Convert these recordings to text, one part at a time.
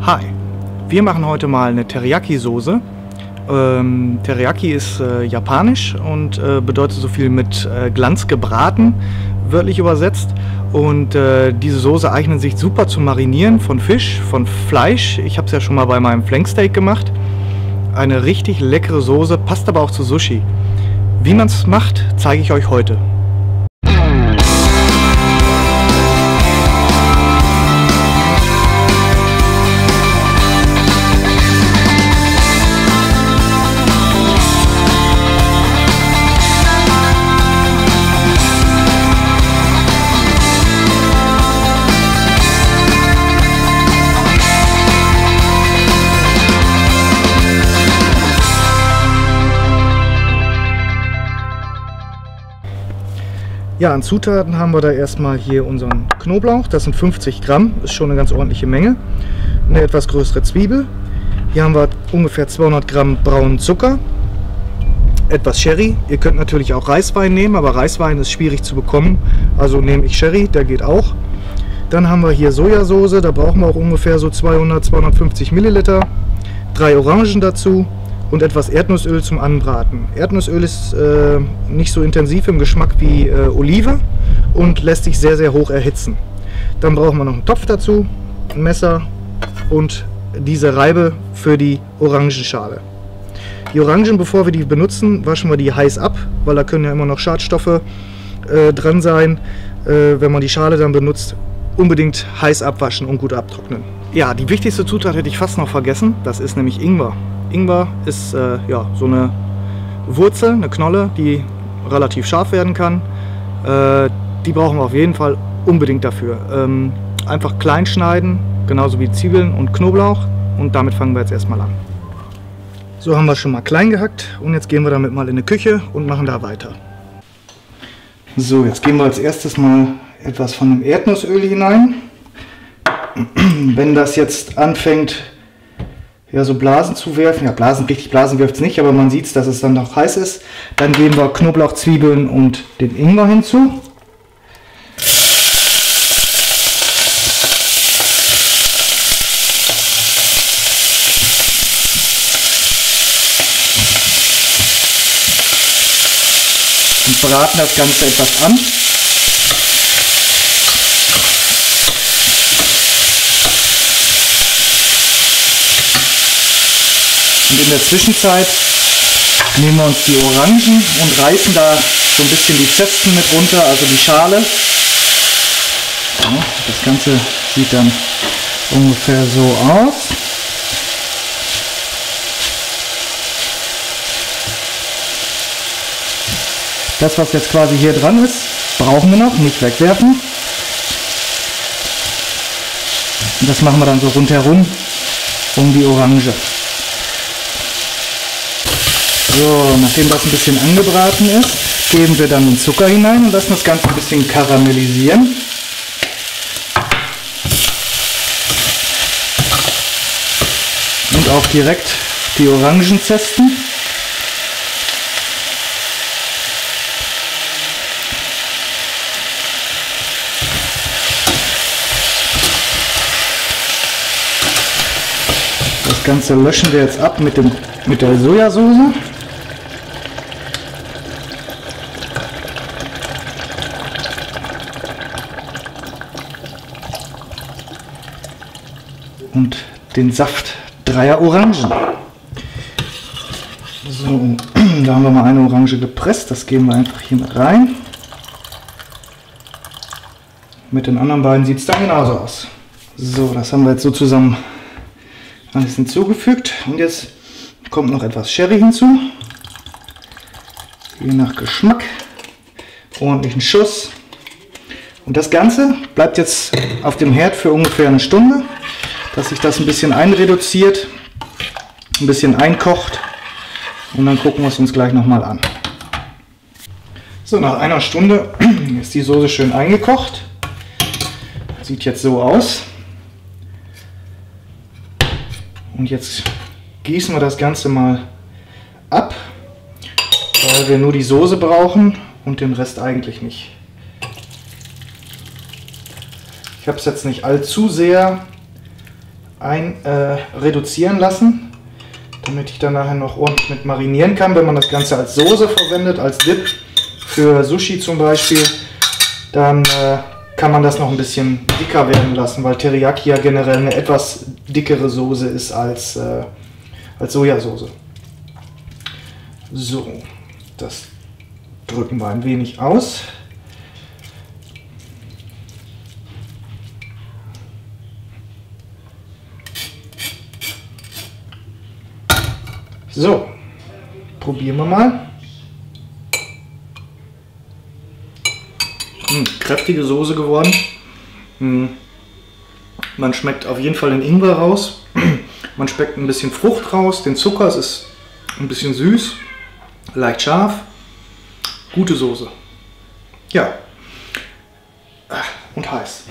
Hi, wir machen heute mal eine Teriyaki-Soße. Teriyaki ist japanisch und bedeutet so viel mit Glanz gebraten, wörtlich übersetzt. Und diese Soße eignet sich super zum Marinieren von Fisch, von Fleisch. Ich habe es ja schon mal bei meinem Flanksteak gemacht. Eine richtig leckere Soße, passt aber auch zu Sushi. Wie man es macht, zeige ich euch heute. Ja, an Zutaten haben wir da erstmal hier unseren Knoblauch, das sind 50 Gramm, ist schon eine ganz ordentliche Menge. Eine etwas größere Zwiebel. Hier haben wir ungefähr 200 Gramm braunen Zucker, etwas Sherry. Ihr könnt natürlich auch Reiswein nehmen, aber Reiswein ist schwierig zu bekommen, also nehme ich Sherry, der geht auch. Dann haben wir hier Sojasauce, da brauchen wir auch ungefähr so 200-250 Milliliter. 3 Orangen dazu. Und etwas Erdnussöl zum Anbraten. Erdnussöl ist nicht so intensiv im Geschmack wie Olive und lässt sich sehr, sehr hoch erhitzen. Dann brauchen wir noch einen Topf dazu, ein Messer und diese Reibe für die Orangenschale. Die Orangen, bevor wir die benutzen, waschen wir die heiß ab, weil da können ja immer noch Schadstoffe dran sein. Wenn man die Schale dann benutzt, unbedingt heiß abwaschen und gut abtrocknen. Ja, die wichtigste Zutat hätte ich fast noch vergessen, das ist nämlich Ingwer. Ingwer ist ja, so eine Wurzel, eine Knolle, die relativ scharf werden kann. Die brauchen wir auf jeden Fall unbedingt dafür. Einfach klein schneiden, genauso wie Zwiebeln und Knoblauch, und damit fangen wir jetzt erstmal an. So haben wir schon mal klein gehackt und jetzt gehen wir damit mal in die Küche und machen da weiter. So, jetzt geben wir als erstes mal etwas von dem Erdnussöl hinein. Wenn das jetzt anfängt, ja, so Blasen zu werfen, ja, richtig Blasen wirft es nicht, aber man sieht, dass es dann noch heiß ist. Dann geben wir Knoblauch, Zwiebeln und den Ingwer hinzu. Und braten das Ganze etwas an. Und in der Zwischenzeit nehmen wir uns die Orangen und reißen da so ein bisschen die Zesten mit runter, also die Schale. Ja, das Ganze sieht dann ungefähr so aus. Das, was jetzt quasi hier dran ist, brauchen wir noch, nicht wegwerfen. Und das machen wir dann so rundherum um die Orange. So, nachdem das ein bisschen angebraten ist, geben wir dann den Zucker hinein und lassen das Ganze ein bisschen karamellisieren. Und auch direkt die Orangenzesten. Das Ganze löschen wir jetzt ab mit der Sojasauce. Und den Saft 3er Orangen. So, da haben wir mal eine Orange gepresst, das geben wir einfach hier mit rein. Mit den anderen beiden sieht es dann genauso aus. So, das haben wir jetzt so zusammen alles hinzugefügt und jetzt kommt noch etwas Sherry hinzu. Je nach Geschmack, ordentlichen Schuss. Und das Ganze bleibt jetzt auf dem Herd für ungefähr eine Stunde, dass sich das ein bisschen einreduziert, ein bisschen einkocht, und dann gucken wir es uns gleich nochmal an. So, nach einer Stunde ist die Soße schön eingekocht. Sieht jetzt so aus. Und jetzt gießen wir das Ganze mal ab, weil wir nur die Soße brauchen und den Rest eigentlich nicht. Ich habe es jetzt nicht allzu sehr reduzieren lassen, damit ich dann nachher noch ordentlich mit marinieren kann. Wenn man das Ganze als Soße verwendet, als Dip für Sushi zum Beispiel, dann kann man das noch ein bisschen dicker werden lassen, weil Teriyaki ja generell eine etwas dickere Soße ist als Sojasauce. So, das drücken wir ein wenig aus. So, probieren wir mal. Kräftige Soße geworden. Man schmeckt auf jeden Fall den Ingwer raus. Man schmeckt ein bisschen Frucht raus, den Zucker, es ist ein bisschen süß, leicht scharf. Gute Soße. Ja. Und heiß.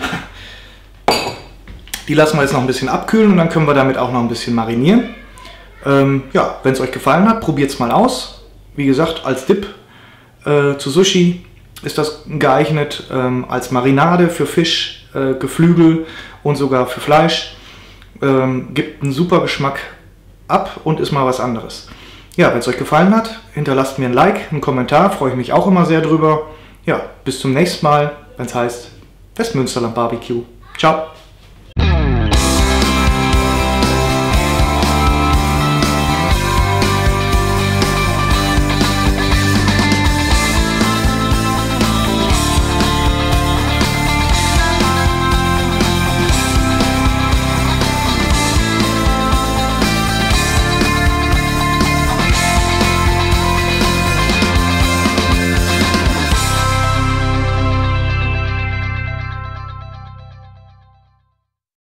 Die lassen wir jetzt noch ein bisschen abkühlen und dann können wir damit auch noch ein bisschen marinieren. Ja, wenn es euch gefallen hat, probiert es mal aus. Wie gesagt, als Dip zu Sushi ist das geeignet, als Marinade für Fisch, Geflügel und sogar für Fleisch. Gibt einen super Geschmack ab und ist mal was anderes. Ja, wenn es euch gefallen hat, hinterlasst mir ein Like, einen Kommentar, freue ich mich auch immer sehr drüber. Ja, bis zum nächsten Mal, wenn es heißt Westmünsterland Barbecue. Ciao!